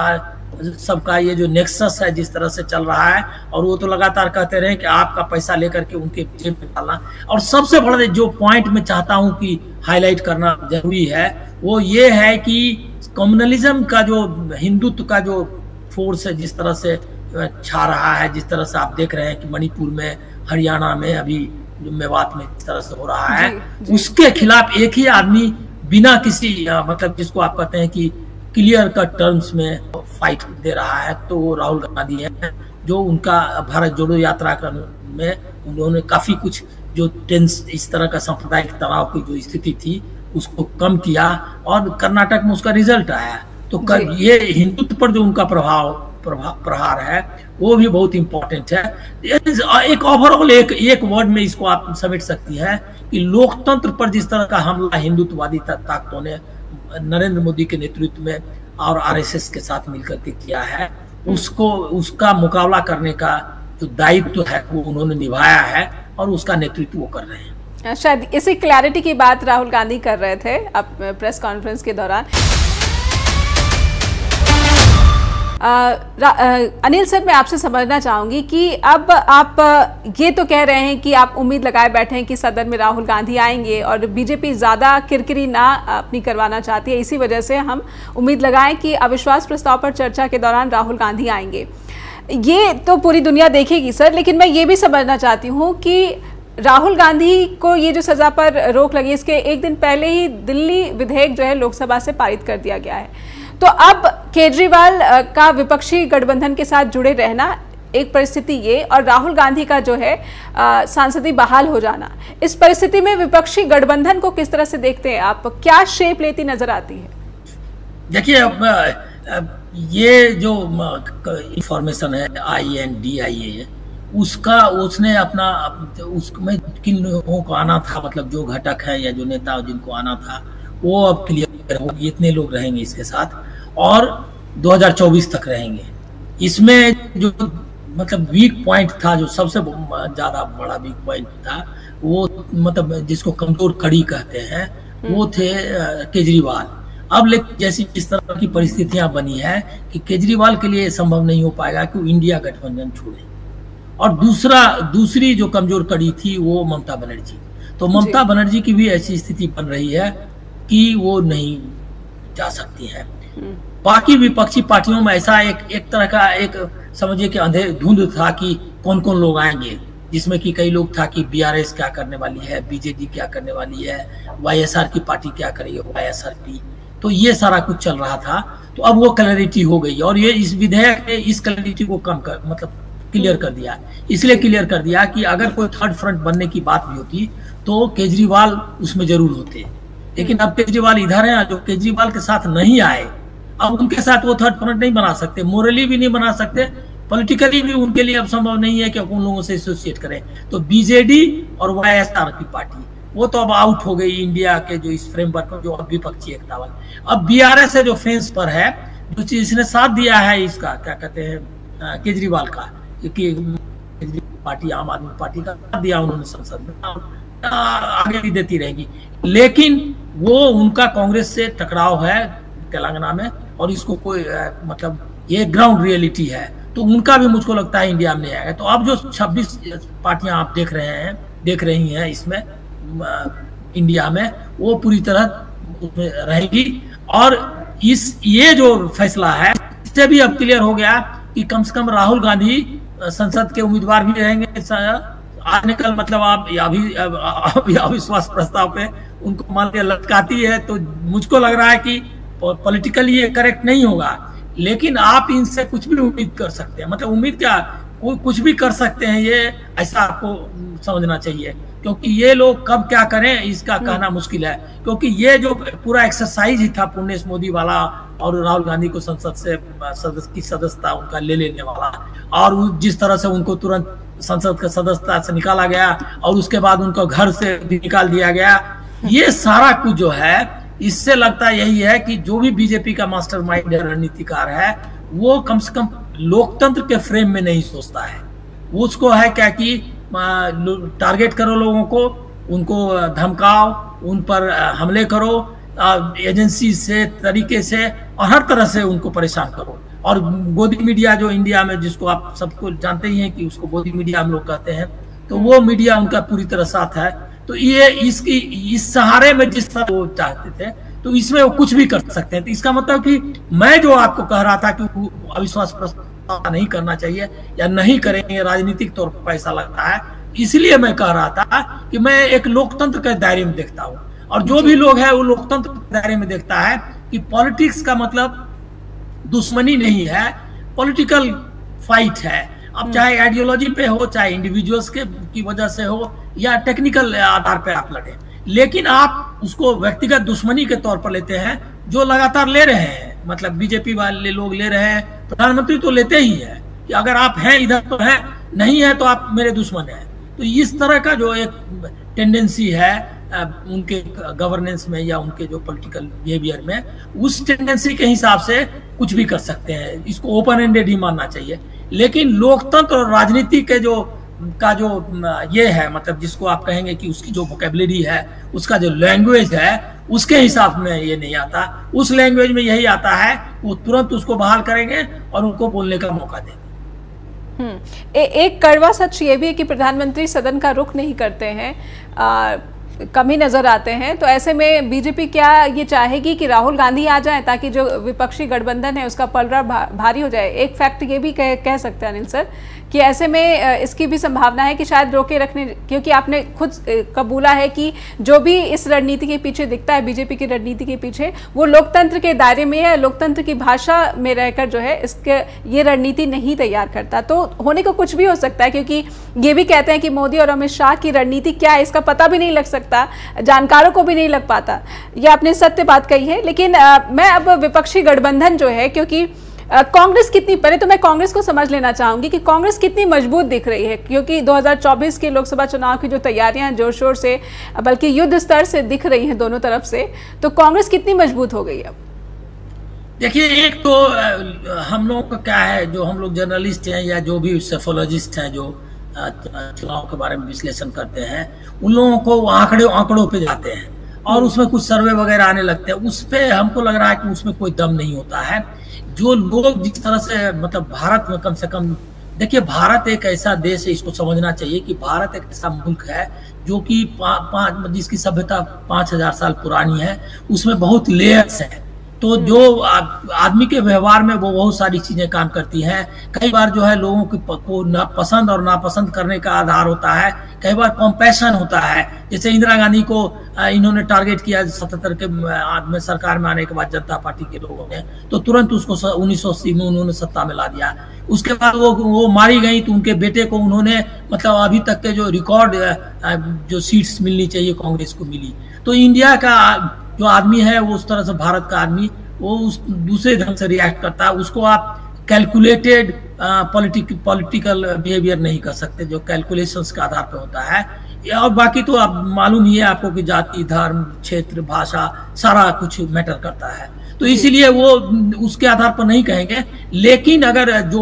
सबका ये जो नेक्सस है जिस तरह से चल रहा है, और वो तो लगातार कहते रहे कि आपका पैसा लेकर के उनके जेब में डालना। और सबसे बड़ा जो पॉइंट मैं चाहता हूं कि हाईलाइट करना जरूरी है, वो ये है कि कम्युनलिज्म का जो, हिंदुत्व का जो फोर्स है जिस तरह से छा रहा है, जिस तरह से आप देख रहे हैं कि मणिपुर में, हरियाणा में, अभी जो मेवात में जिस तरह से हो रहा है, जी, जी, उसके खिलाफ एक ही आदमी बिना किसी मतलब जिसको आप कहते हैं कि क्लियर कट टर्म्स में फाइट दे रहा है, तो वो राहुल गांधी है। जो उनका भारत जोड़ो यात्रा में उन्होंने काफी कुछ जो टेंस, इस तरह का सांप्रदायिक तनाव की जो स्थिति थी उसको कम किया, और कर्नाटक में उसका रिजल्ट आया। तो कर, ये हिंदुत्व पर जो उनका प्रभाव प्रहार है वो भी बहुत इंपॉर्टेंट है। एक ओवरऑल एक एक वर्ड में इसको आप समेट सकती है कि लोकतंत्र पर जिस तरह का हमला हिंदुत्ववादी ताकतों ने नरेंद्र मोदी के नेतृत्व में और आरएसएस के साथ मिलकर के किया है, उसको उसका मुकाबला करने का जो दायित्व है वो उन्होंने निभाया है और उसका नेतृत्व वो कर रहे हैं। शायद इसी क्लैरिटी की बात राहुल गांधी कर रहे थे अब प्रेस कॉन्फ्रेंस के दौरान। आ, आ, अनिल सर, मैं आपसे समझना चाहूंगी कि अब आप ये तो कह रहे हैं कि आप उम्मीद लगाए बैठे हैं कि सदन में राहुल गांधी आएंगे और बीजेपी ज़्यादा किरकिरी ना अपनी करवाना चाहती है, इसी वजह से हम उम्मीद लगाएं कि अविश्वास प्रस्ताव पर चर्चा के दौरान राहुल गांधी आएंगे। ये तो पूरी दुनिया देखेगी सर, लेकिन मैं ये भी समझना चाहती हूँ कि राहुल गांधी को ये जो सज़ा पर रोक लगी, इसके एक दिन पहले ही दिल्ली विधेयक जो है लोकसभा से पारित कर दिया गया है। तो अब केजरीवाल का विपक्षी गठबंधन के साथ जुड़े रहना एक परिस्थिति ये, और राहुल गांधी का जो है सांसदीय बहाल हो जाना, इस परिस्थिति में विपक्षी गठबंधन को किस तरह से देखते हैं आप? क्या शेप लेती नजर आती है? देखिए, ये जो इंफॉर्मेशन है आई एन डी आई ए, उसका उसने अपना उसमें किन लोगों को आना था, मतलब जो घटक है या जो नेता जिनको आना था वो अब क्लियर हो, इतने लोग रहेंगे इसके साथ और दो हज़ार चौबीस तक रहेंगे। इसमें जो मतलब वीक पॉइंट था, जो सबसे ज्यादा बड़ा वीक पॉइंट था, वो मतलब जिसको कमजोर कड़ी कहते हैं, वो थे केजरीवाल। अब लेकिन जैसी इस तरह की परिस्थितियां बनी है कि केजरीवाल के लिए संभव नहीं हो पाएगा कि वो इंडिया गठबंधन छोड़े, और दूसरा दूसरी जो कमजोर कड़ी थी वो ममता बनर्जी। तो ममता बनर्जी की भी ऐसी स्थिति बन रही है कि वो नहीं जा सकती है। बाकी विपक्षी पार्टियों में ऐसा एक एक तरह का एक समझिए कि अंधेर धुंध था कि कौन कौन लोग आएंगे, जिसमें कि कई लोग था कि बीआरएस क्या करने वाली है, बीजेडी क्या करने वाली है, वाईएसआर की पार्टी क्या करेगी, वाईएसआरपी। तो ये सारा कुछ चल रहा था। तो अब वो क्लैरिटी हो गई और ये इस विधेयक ने इस क्लैरिटी को कम कर मतलब क्लियर कर दिया। इसलिए क्लियर कर दिया कि अगर कोई थर्ड फ्रंट बनने की बात भी होती तो केजरीवाल उसमें जरूर होते, लेकिन अब केजरीवाल इधर है, जो केजरीवाल के साथ नहीं आए, अब उनके साथ वो थर्ड फ्रंट नहीं बना सकते, मोरली भी नहीं बना सकते, पॉलिटिकली भी उनके लिए अब संभव नहीं है कि उन लोगों से एसोसिएट करें। तो बीजेडी और वाईएसआर की पार्टी वो तो अब आउट हो गई इंडिया के जो इस फ्रेमवर्क में, जो अब विपक्षी एकता वाले। अब बीआरएस है जो फेंस पर है, जो चीज इसने साथ दिया है इसका क्या कहते हैं केजरीवाल का, क्योंकि पार्टी आम आदमी पार्टी का साथ दिया उन्होंने संसद में, आगे भी देती रहेगी। लेकिन वो उनका कांग्रेस से टकराव है तेलंगाना में, और इसको कोई मतलब ये ग्राउंड रियलिटी है, तो उनका भी मुझको लगता है इंडिया में आएगा। तो अब जो छब्बीस पार्टियां आप देख रहे हैं देख रही हैं इसमें इंडिया में, वो पूरी तरह उसमें रहेगी। और इस ये जो फैसला है इससे भी अब क्लियर हो गया कि कम से कम राहुल गांधी संसद के उम्मीदवार भी रहेंगे। आज निकल मतलब आप अभी अविश्वास प्रस्ताव पे उनको मान के लटकाती है, तो मुझको लग रहा है कि पॉलिटिकली ये करेक्ट नहीं होगा, लेकिन आप इनसे कुछ भी उम्मीद कर सकते हैं। मतलब उम्मीद क्या, कोई कुछ भी कर सकते हैं, ये ऐसा आपको समझना चाहिए, क्योंकि ये लोग कब क्या करें इसका कहना मुश्किल है। क्योंकि ये जो पूरा एक्सरसाइज ही था पुण्यस मोदी वाला, और राहुल गांधी को संसद से सदस्य की सदस्यता उनका ले लेने वाला, और जिस तरह से उनको तुरंत संसद का सदस्यता से निकाला गया और उसके बाद उनको घर से भी निकाल दिया गया, ये सारा कुछ जो है, इससे लगता यही है कि जो भी बीजेपी का मास्टरमाइंड है, रणनीतिकार है, वो कम से कम लोकतंत्र के फ्रेम में नहीं सोचता है। वो उसको है क्या कि टारगेट करो लोगों को, उनको धमकाओ, उन पर हमले करो, एजेंसी से तरीके से और हर तरह से उनको परेशान करो। और गोदी मीडिया जो इंडिया में, जिसको आप सबको जानते ही हैं कि उसको गोदी मीडिया हम लोग कहते हैं, तो वो मीडिया उनका पूरी तरह साथ है। तो ये इसकी इस सहारे में जिस तरह वो चाहते थे, तो इसमें वो कुछ भी कर सकते हैं। तो इसका मतलब कि मैं जो आपको कह रहा था कि अविश्वास प्रस्ताव नहीं करना चाहिए या नहीं करेंगे, राजनीतिक तौर पर ऐसा लगता है, इसलिए मैं कह रहा था कि मैं एक लोकतंत्र के दायरे में देखता हूँ, और जो भी लोग है वो लोकतंत्र के दायरे में देखता है कि पॉलिटिक्स का मतलब दुश्मनी नहीं है, पॉलिटिकल फाइट है। अब चाहे आइडियोलॉजी पे हो, चाहे इंडिविजुअल्स के की वजह से हो, या टेक्निकल आधार पे आप लड़े, लेकिन आप उसको व्यक्तिगत दुश्मनी के तौर पर लेते हैं, जो लगातार ले रहे हैं। मतलब बीजेपी वाले लोग ले रहे हैं, प्रधानमंत्री तो लेते ही है कि अगर आप हैं इधर तो हैं, नहीं है तो आप मेरे दुश्मन हैं। तो इस तरह का जो एक टेंडेंसी है उनके गवर्नेंस में या उनके जो पॉलिटिकल बिहेवियर में, उस टेंडेंसी के हिसाब से कुछ भी कर सकते हैं। इसको ओपन एंडेड ही मानना चाहिए। लेकिन लोकतंत्र और राजनीति के जो का जो ये है, मतलब जिसको आप कहेंगे कि उसकी जो वोकेबलरी है, उसका जो लैंग्वेज है, उसके हिसाब में ये नहीं आता। उस लैंग्वेज में यही आता है, वो तुरंत उसको बहाल करेंगे और उनको बोलने का मौका देंगे। हम्म ए, एक कड़वा सच ये भी है कि प्रधानमंत्री सदन का रुख नहीं करते हैं, आ, कम ही नजर आते हैं। तो ऐसे में बीजेपी क्या ये चाहेगी कि राहुल गांधी आ जाएं ताकि जो विपक्षी गठबंधन है उसका पलड़ा भा, भारी हो जाए? एक फैक्ट ये भी कह, कह सकते हैं अनिल सर कि ऐसे में इसकी भी संभावना है कि शायद रोके रखने, क्योंकि आपने खुद कबूला है कि जो भी इस रणनीति के पीछे दिखता है, बीजेपी की रणनीति के पीछे, वो लोकतंत्र के दायरे में है, लोकतंत्र की भाषा में रहकर जो है इसके ये रणनीति नहीं तैयार करता। तो होने को कुछ भी हो सकता है, क्योंकि ये भी कहते हैं कि मोदी और अमित शाह की रणनीति क्या है इसका पता भी नहीं लग सकता, जानकारों को भी नहीं लग पाता। ये आपने सत्य बात कही है। लेकिन आ, मैं अब विपक्षी गठबंधन जो है, क्योंकि कांग्रेस कितनी, पहले तो मैं कांग्रेस को समझ लेना चाहूंगी कि कांग्रेस कितनी मजबूत दिख रही है, क्योंकि दो हज़ार चौबीस के लोकसभा चुनाव की जो तैयारियां जोर शोर से, बल्कि युद्ध स्तर से दिख रही हैं दोनों तरफ से, तो कांग्रेस कितनी मजबूत हो गई है? देखिए, एक तो हम लोग का क्या है, जो हम लोग जर्नलिस्ट हैं या जो भी सेफोलॉजिस्ट हैं जो चुनाव के बारे में विश्लेषण करते हैं, उन लोगों को आंकड़े आंकड़ों पे जाते हैं और उसमें कुछ सर्वे वगैरह आने लगते हैं। उस पे हमको लग रहा है कि उसमें कोई दम नहीं होता है। जो लोग जिस तरह से, मतलब भारत में कम से कम, देखिए भारत एक ऐसा देश है, इसको समझना चाहिए कि भारत एक ऐसा मुल्क है जो कि पाँच जिसकी सभ्यता पाँच हजार साल पुरानी है, उसमें बहुत लेयर्स है। तो जो आदमी के व्यवहार में वो बहुत सारी चीजें काम करती हैं। कई बार जो है लोगों की को ना पसंद और नापसंद करने का आधार होता है, कई बार कॉम्पैशन होता है। जैसे इंदिरा गांधी को इन्होंने टारगेट किया सतहत्तर के में सरकार में आने के बाद जनता पार्टी के लोगों ने, तो तुरंत उसको उन्नीस सौ अस्सी में उन्होंने सत्ता में ला दिया। उसके बाद वो वो मारी गई तो उनके बेटे को उन्होंने, मतलब अभी तक के जो रिकॉर्ड जो सीट्स मिलनी चाहिए कांग्रेस को मिली। तो इंडिया का जो आदमी है वो उस तरह से, भारत का आदमी वो उस दूसरे ढंग से रिएक्ट करता है। उसको आप कैलकुलेटेड पॉलिटिक पॉलिटिकल बिहेवियर नहीं कर सकते, जो कैलकुलेशंस के आधार पर होता है। और बाकी तो आप मालूम ही है आपको कि जाति, धर्म, क्षेत्र, भाषा, सारा कुछ मैटर करता है। तो इसीलिए वो उसके आधार पर नहीं कहेंगे। लेकिन अगर जो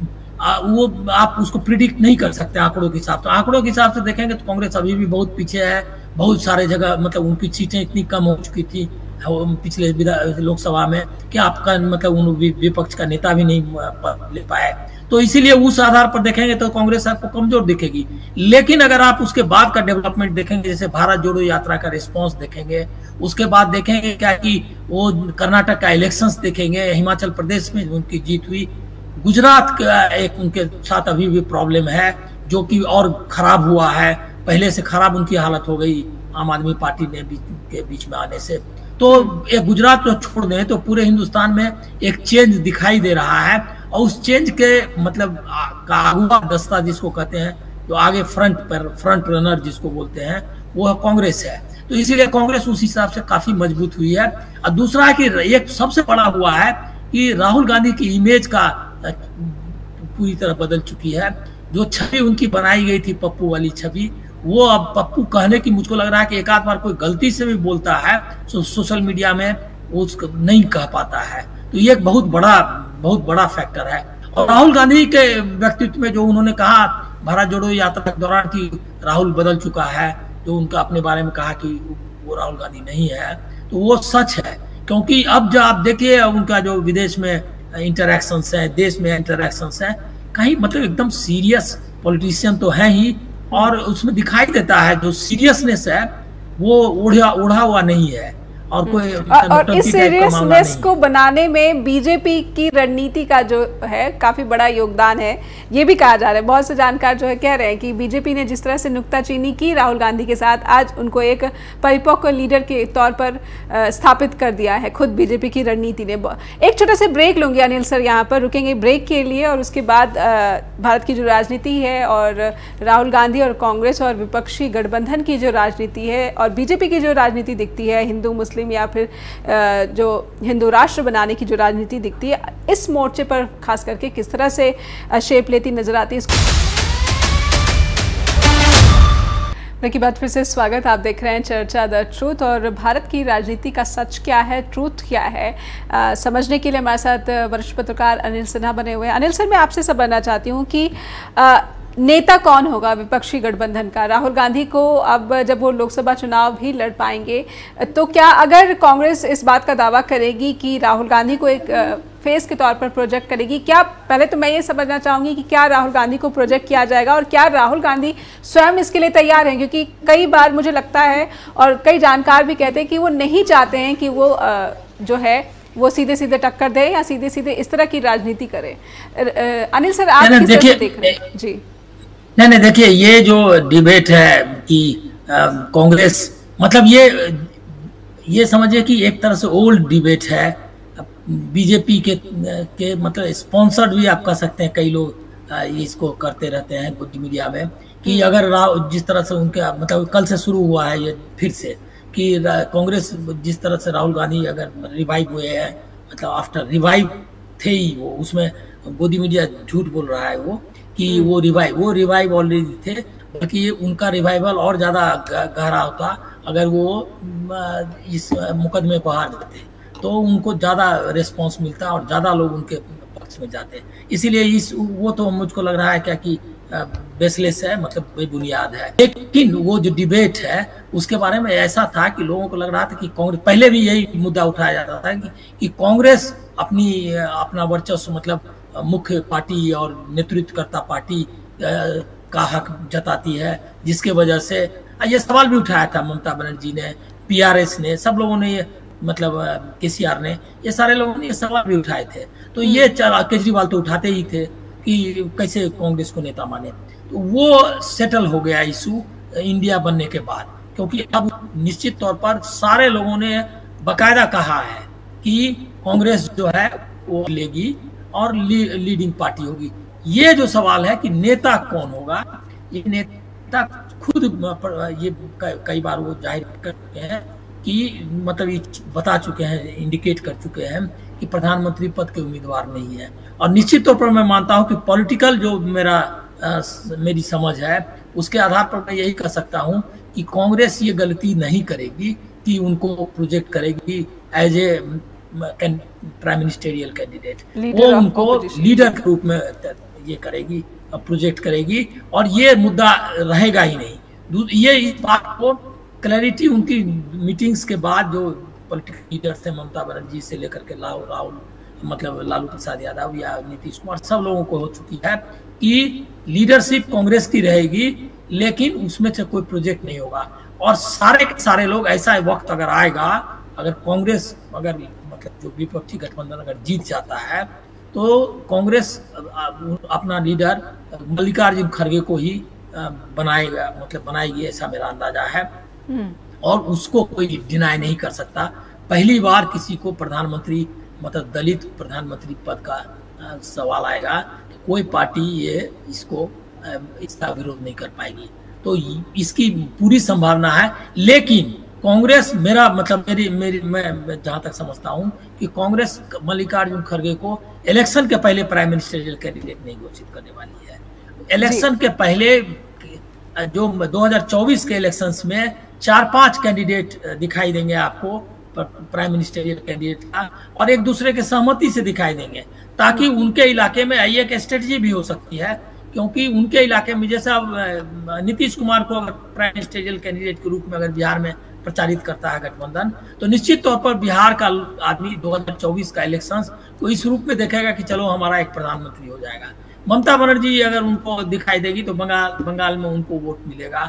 आ, वो आप उसको प्रिडिक्ट नहीं कर सकते आंकड़ों के हिसाब से। आंकड़ों के हिसाब से देखेंगे तो कांग्रेस अभी भी बहुत पीछे है, बहुत सारे जगह, मतलब उनकी सीटें इतनी कम हो चुकी थी पिछले लोकसभा में कि आपका, मतलब उन विपक्ष का नेता भी नहीं ले पाए। तो इसीलिए उस आधार पर देखेंगे तो कांग्रेस आपको कमजोर दिखेगी। लेकिन अगर आप उसके बाद का डेवलपमेंट देखेंगे, जैसे भारत जोड़ो यात्रा का रिस्पॉन्स देखेंगे, उसके बाद देखेंगे क्या कि वो कर्नाटक का इलेक्शंस देखेंगे, हिमाचल प्रदेश में उनकी जीत हुई, गुजरात का एक उनके साथ अभी भी प्रॉब्लम है जो कि और खराब हुआ है, पहले से खराब उनकी हालत हो गई आम आदमी पार्टी ने बीच के बीच में आने से। तो एक गुजरात जो छोड़ दें तो पूरे हिंदुस्तान में एक चेंज दिखाई दे रहा है। और उस चेंज के मतलब का अगुआ दस्ता जिसको कहते हैं, जो आगे फ्रंट पर फ्रंट रनर जिसको बोलते हैं, वो कांग्रेस है। तो इसीलिए कांग्रेस उस हिसाब से काफी मजबूत हुई है। और दूसरा कि एक सबसे बड़ा हुआ है कि राहुल गांधी की इमेज का पूरी तरह बदल चुकी है। जो छवि उनकी बनाई गई थी, पप्पू वाली छवि, वो अब पप्पू कहने की मुझको लग रहा है कि एक आध बार कोई गलती से भी बोलता है तो सोशल मीडिया में वो उसको नहीं कह पाता है। तो ये एक बहुत बड़ा बहुत बड़ा फैक्टर है। और राहुल गांधी के व्यक्तित्व में जो उन्होंने कहा भारत जोड़ो यात्रा के दौरान कि राहुल बदल चुका है, जो उनका अपने बारे में कहा कि वो राहुल गांधी नहीं है, तो वो सच है। क्योंकि अब जो आप देखिए उनका जो विदेश में इंटरैक्शंस है, देश में इंटरैक्शंस है, कहीं मतलब एकदम सीरियस पॉलिटिशियन तो है ही, और उसमें दिखाई देता है जो सीरियसनेस है वो ओढ़ा ओढ़ा हुआ नहीं है। और कोई और इस सीरियसनेस को बनाने में बीजेपी की रणनीति का जो है काफी बड़ा योगदान है, ये भी कहा जा रहा है। बहुत से जानकार जो है कह रहे हैं कि बीजेपी ने जिस तरह से नुक्ताचीनी की राहुल गांधी के साथ, आज उनको एक परिपक्व लीडर के तौर पर स्थापित कर दिया है खुद बीजेपी की रणनीति ने। एक छोटा सा ब्रेक लूंगी अनिल सर, यहाँ पर रुकेंगे ब्रेक के लिए, और उसके बाद भारत की जो राजनीति है और राहुल गांधी और कांग्रेस और विपक्षी गठबंधन की जो राजनीति है और बीजेपी की जो राजनीति दिखती है, हिंदू मुस्लिम मुस्लिम या फिर जो हिंदू राष्ट्र बनाने की जो राजनीति दिखती है, इस मोर्चे पर खास करके किस तरह से शेप लेती नजर आती है। की बात फिर से स्वागत। आप देख रहे हैं चर्चा द ट्रूथ, और भारत की राजनीति का सच क्या है, ट्रूथ क्या है, आ, समझने के लिए हमारे साथ वरिष्ठ पत्रकार अनिल सिन्हा बने हुए हैं। अनिल सर, मैं आपसे समझना चाहती हूँ कि आ, नेता कौन होगा विपक्षी गठबंधन का? राहुल गांधी को अब जब वो लोकसभा चुनाव भी लड़ पाएंगे, तो क्या अगर कांग्रेस इस बात का दावा करेगी कि राहुल गांधी को एक फेस के तौर पर प्रोजेक्ट करेगी, क्या पहले तो मैं ये समझना चाहूँगी कि क्या राहुल गांधी को प्रोजेक्ट किया जाएगा और क्या राहुल गांधी स्वयं इसके लिए तैयार हैं? क्योंकि कई बार मुझे लगता है और कई जानकार भी कहते हैं कि वो नहीं चाहते हैं कि वो जो है वो सीधे सीधे टक्कर दे या सीधे सीधे इस तरह की राजनीति करे। अनिल सर, आप किस तरह से देख रहे हैं? जी नहीं नहीं देखिए, ये जो डिबेट है कि कांग्रेस, मतलब ये ये समझिए कि एक तरह से ओल्ड डिबेट है। बीजेपी के के मतलब स्पॉन्सर्ड भी आप कह सकते हैं, कई लोग इसको करते रहते हैं कुछ मीडिया में, कि अगर राव जिस तरह से उनके मतलब कल से शुरू हुआ है ये फिर से कि कांग्रेस जिस तरह से राहुल गांधी अगर रिवाइव हुए हैं, मतलब आफ्टर रिवाइव थे ही वो, उसमें गोदी मीडिया झूठ बोल रहा है वो कि वो रिवाइव वो रिवाइव ऑलरेडी थे, बल्कि उनका रिवाइवल और ज़्यादा गहरा होता अगर वो इस मुकदमे को हार देते, तो उनको ज़्यादा रिस्पांस मिलता और ज़्यादा लोग उनके पक्ष में जाते। इसीलिए इस वो तो मुझको लग रहा है क्या कि बेसलेस है, मतलब बेबुनियाद है। लेकिन वो जो डिबेट है उसके बारे में ऐसा था कि लोगों को लग रहा था कि कांग्रेस, पहले भी यही मुद्दा उठाया जाता था कि, कि कांग्रेस अपनी अपना वर्चस्व, मतलब मुख्य पार्टी और नेतृत्वकर्ता पार्टी का हक जताती है, जिसके वजह से ये सवाल भी उठाया था ममता बनर्जी ने, पीआरएस ने, सब लोगों ने ये, मतलब केसीआर ने, ये सारे लोगों ने ये सवाल भी उठाए थे। तो ये चला, केजरीवाल तो उठाते ही थे कि कैसे कांग्रेस को नेता माने। तो वो सेटल हो गया इशू इंडिया बनने के बाद, क्योंकि अब निश्चित तौर पर सारे लोगों ने बाकायदा कहा है कि कांग्रेस जो है वो लेगी और ली, लीडिंग पार्टी होगी। ये जो सवाल है कि नेता कौन होगा, ये नेता खुद ये कई बार वो जाहिर कर चुके हैं कि मतलब ये बता चुके हैं, इंडिकेट कर चुके हैं कि प्रधानमंत्री पद के उम्मीदवार नहीं है। और निश्चित तौर पर मैं मानता हूं कि पॉलिटिकल जो मेरा आ, मेरी समझ है उसके आधार पर मैं यही कह सकता हूं कि कांग्रेस ये गलती नहीं करेगी कि उनको प्रोजेक्ट करेगी as a prime ministerial candidate, वो उनको लीडर के रूप में ये करेगी, प्रोजेक्ट करेगी, और ये मुद्दा रहेगा ही नहीं। ये इस बात को क्लैरिटी उनकी मीटिंग्स के बाद जो पॉलिटिकल लीडर्स थे, ममता बनर्जी से लेकर के राहुल राहुल मतलब लालू प्रसाद यादव या नीतीश कुमार, सब लोगों को हो चुकी है कि लीडरशिप कांग्रेस की रहेगी, लेकिन उसमें से कोई प्रोजेक्ट नहीं होगा। और सारे के सारे लोग, ऐसा वक्त अगर आएगा, अगर कांग्रेस अगर मतलब जो विपक्षी गठबंधन अगर जीत जाता है, तो कांग्रेस अपना लीडर मल्लिकार्जुन खड़गे को ही बनाएगा, मतलब बनाएगी, ऐसा मेरा अंदाजा है। और उसको कोई डिनाई नहीं कर सकता। पहली बार किसी को प्रधानमंत्री, मतलब दलित प्रधानमंत्री पद का सवाल आएगा तो कोई पार्टी ये इसको इसका विरोध नहीं कर पाएगी। तो इसकी पूरी संभावना है। लेकिन कांग्रेस, मेरा मतलब मेरी मेरी मैं जहां तक समझता हूं कि कांग्रेस मल्लिकार्जुन खड़गे को इलेक्शन के पहले प्राइम मिनिस्टरियल कैंडिडेट नहीं घोषित करने वाली है। इलेक्शन के पहले जो दो हज़ार चौबीस के इलेक्शंस में चार पांच कैंडिडेट दिखाई देंगे आपको प्राइम मिनिस्टरियल कैंडिडेट का, और एक दूसरे के सहमति से दिखाई देंगे, ताकि उनके इलाके में आई एक स्ट्रेटजी भी हो सकती है। क्योंकि उनके इलाके में जैसे अब नीतीश कुमार को अगर प्राइम मिनिस्टरियल कैंडिडेट के रूप में अगर बिहार में प्रचारित करता है गठबंधन, तो निश्चित तौर पर बिहार का आदमी दो हज़ार चौबीस का इलेक्शन को इस रूप में देखेगा कि चलो हमारा एक प्रधानमंत्री हो जाएगा। ममता बनर्जी अगर उनको दिखाई देगी तो बंगाल बंगाल में उनको वोट मिलेगा।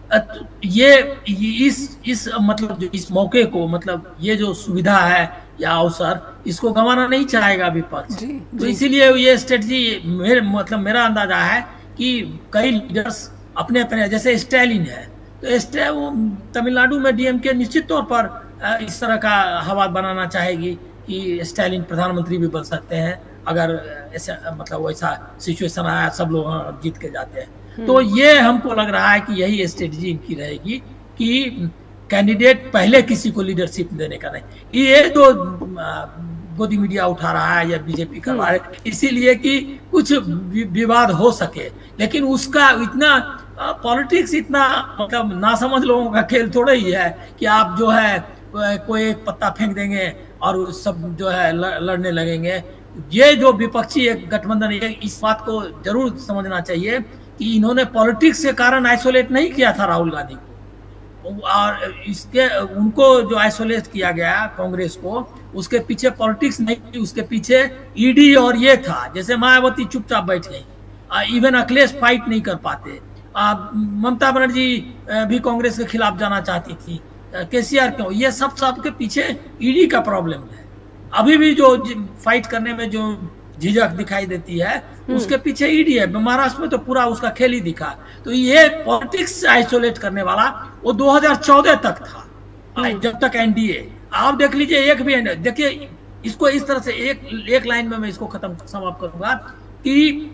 ये इस इस मतलब जो इस मौके को, मतलब ये जो सुविधा है या अवसर, इसको गंवाना नहीं चाहेगा विपक्ष। तो इसीलिए ये स्ट्रेटजी, मेरे मतलब मेरा अंदाजा है कि कई लीडर्स अपने अपने, जैसे स्टैलिन है, तो तमिलनाडु में डीएमके निश्चित तौर पर इस तरह का हवा बनाना चाहेगी कि स्टैलिन प्रधानमंत्री भी बन सकते हैं अगर ऐसा मतलब वैसा सिचुएशन आया, सब लोग जीत के जाते हैं। तो ये हमको लग रहा है कि यही स्ट्रेटजी इनकी रहेगी कि कैंडिडेट पहले किसी को लीडरशिप देने का नहीं। ये जो गोदी मीडिया उठा रहा है या बीजेपी करवा रहा है इसीलिए कि कुछ विवाद हो सके, लेकिन उसका इतना पॉलिटिक्स इतना मतलब नासमझ लोगों का खेल थोड़ा ही है कि आप जो है कोई एक पत्ता फेंक देंगे और सब जो है लड़ने लगेंगे। ये जो विपक्षी एक गठबंधन है, इस बात को जरूर समझना चाहिए कि इन्होंने पॉलिटिक्स के कारण आइसोलेट नहीं किया था राहुल गांधी को, और इसके उनको जो आइसोलेट किया गया कांग्रेस को, उसके पीछे पॉलिटिक्स नहीं थी, उसके पीछे ईडी और ये था। जैसे मायावती चुपचाप बैठ गई, इवन अखिलेश फाइट नहीं कर पाते, ममता बनर्जी भी कांग्रेस के खिलाफ जाना चाहती थी, केसीआर क्यों, ये सब सब के पीछे ईडी का प्रॉब्लम है। अभी भी जो फाइट करने में जो झिझक दिखाई देती है उसके पीछे ईडी है। महाराष्ट्र में तो पूरा उसका खेल ही दिखा। तो ये पॉलिटिक्स आइसोलेट करने वाला वो दो हज़ार चौदह तक था, जब तक एनडीए। आप देख लीजिए, एक भी देखिए इसको इस तरह से एक एक लाइन में मैं इसको खत्म समाप्त करूंगा कि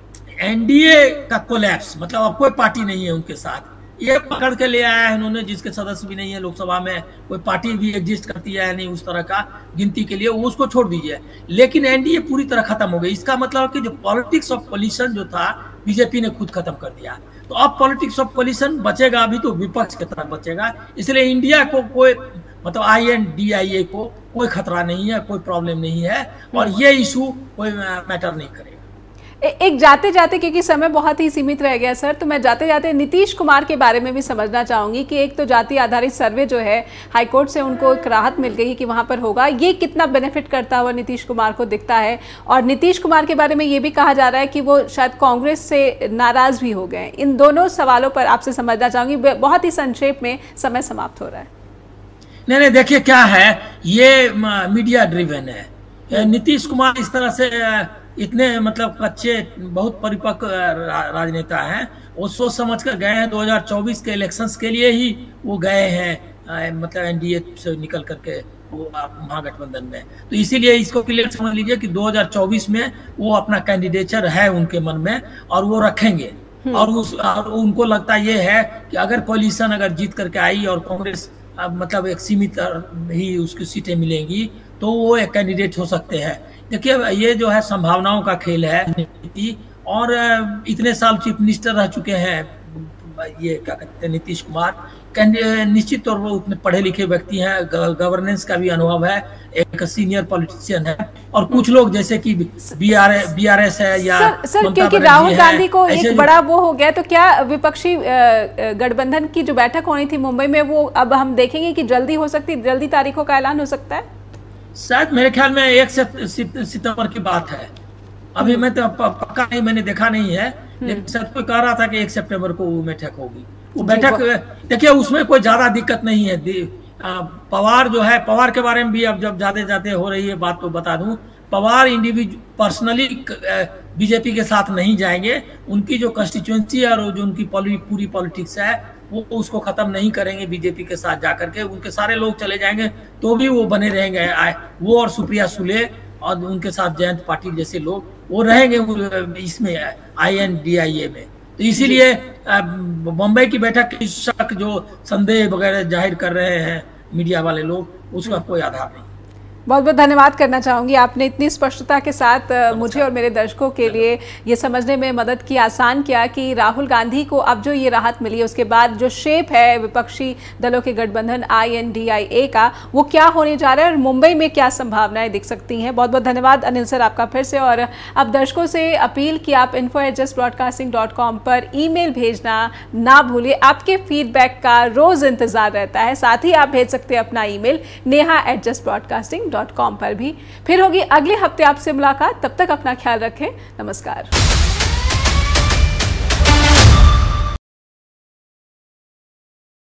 एनडीए का कोलैप्स, मतलब अब कोई पार्टी नहीं है उनके साथ, ये पकड़ के ले आया है इन्होंने, जिसके सदस्य भी नहीं है लोकसभा में, कोई पार्टी भी एग्जिस्ट करती है नहीं उस तरह का गिनती के लिए, वो उसको छोड़ दीजिए। लेकिन एनडीए पूरी तरह खत्म हो गई। इसका मतलब कि जो पॉलिटिक्स ऑफ कोलिशन जो था बीजेपी ने खुद खत्म कर दिया। तो अब पॉलिटिक्स ऑफ कोलिशन बचेगा अभी तो विपक्ष की तरफ बचेगा। इसलिए इंडिया को कोई मतलब आई एन डी आई ए को कोई खतरा नहीं है, कोई प्रॉब्लम नहीं है, और ये इशू कोई मैटर नहीं करेगा। एक जाते जाते, क्योंकि समय बहुत ही सीमित रह गया सर, तो मैं जाते जाते नीतीश कुमार के बारे में भी समझना चाहूंगी कि एक तो जाति आधारित सर्वे जो है हाईकोर्ट से उनको एक राहत मिल गई कि वहां पर होगा, ये कितना बेनिफिट करता हुआ नीतीश कुमार को दिखता है। और नीतीश कुमार के बारे में ये भी कहा जा रहा है कि वो शायद कांग्रेस से नाराज भी हो गए। इन दोनों सवालों पर आपसे समझना चाहूंगी, बहुत ही संक्षेप में, समय समाप्त हो रहा है। नहीं नहीं, देखिए क्या है, ये मीडिया ड्रिवन है। नीतीश कुमार इस तरह से इतने मतलब कच्चे बहुत परिपक्व राजनेता हैं, वो सोच समझ कर गए हैं। दो हज़ार चौबीस के इलेक्शंस के लिए ही वो गए हैं, मतलब एनडीए से निकल करके वो महागठबंधन में। तो इसीलिए इसको क्लियर समझ लीजिए कि दो हज़ार चौबीस में वो अपना कैंडिडेचर है उनके मन में और वो रखेंगे। और उस और उनको लगता ये है कि अगर कोलिशन अगर जीत करके आई और कांग्रेस मतलब एक सीमित ही उसकी सीटें मिलेंगी तो वो एक कैंडिडेट हो सकते हैं। देखिए ये जो है संभावनाओं का खेल है नीति, और इतने साल चीफ मिनिस्टर रह चुके हैं ये क्या कहते हैं नीतीश कुमार, निश्चित तौर पर उतने पढ़े लिखे व्यक्ति हैं, गवर्नेंस का भी अनुभव है, एक सीनियर पॉलिटिशियन है। और कुछ लोग जैसे कि बीआरएस है या सर, सर क्योंकि राहुल गांधी को एक बड़ा वो हो गया, तो क्या विपक्षी गठबंधन की जो बैठक होनी थी मुंबई में वो अब हम देखेंगे कि जल्दी हो सकती, जल्दी तारीखों का ऐलान हो सकता है? शायद मेरे ख्याल में एक सितंबर की बात है। अभी मैं तो पक्का नहीं, मैंने देखा नहीं है, लेकिन शायद कोई कह रहा था कि एक सितंबर को वो बैठक होगी। वो बैठक देखिए उसमें कोई ज्यादा दिक्कत नहीं है। पवार जो है, पवार के बारे में भी अब जब जाते जाते हो रही है बात तो बता दूं, पवार इंडिविजुअल पर्सनली बीजेपी के साथ नहीं जाएंगे। उनकी जो कंस्टिट्यूएंसी है और जो उनकी पूरी पॉलिटिक्स है वो उसको खत्म नहीं करेंगे बीजेपी के साथ जाकर के। उनके सारे लोग चले जाएंगे तो भी वो बने रहेंगे, वो और सुप्रिया सुले और उनके साथ जयंत पाटिल जैसे लोग वो रहेंगे इसमें आई एन डी आई ए में। तो इसीलिए बम्बई की बैठक की शक जो संदेह वगैरह जाहिर कर रहे हैं मीडिया वाले लोग, उसका कोई आधार नहीं। बहुत बहुत धन्यवाद करना चाहूँगी, आपने इतनी स्पष्टता के साथ मुझे और मेरे दर्शकों के लिए ये समझने में मदद की, आसान किया कि राहुल गांधी को अब जो ये राहत मिली है उसके बाद जो शेप है विपक्षी दलों के गठबंधन आई एन डी आई ए का, वो क्या होने जा रहा है और मुंबई में क्या संभावनाएं दिख सकती हैं। बहुत बहुत धन्यवाद अनिल सर आपका फिर से। और अब दर्शकों से अपील कि आप info at just broadcasting dot com पर ई मेल भेजना ना भूलिए, आपके फीडबैक का रोज़ इंतजार रहता है। साथ ही आप भेज सकते हैं अपना email Neha at just broadcasting dot com पर भी। फिर होगी अगले हफ्ते आपसे मुलाकात, तब तक अपना ख्याल रखें। नमस्कार।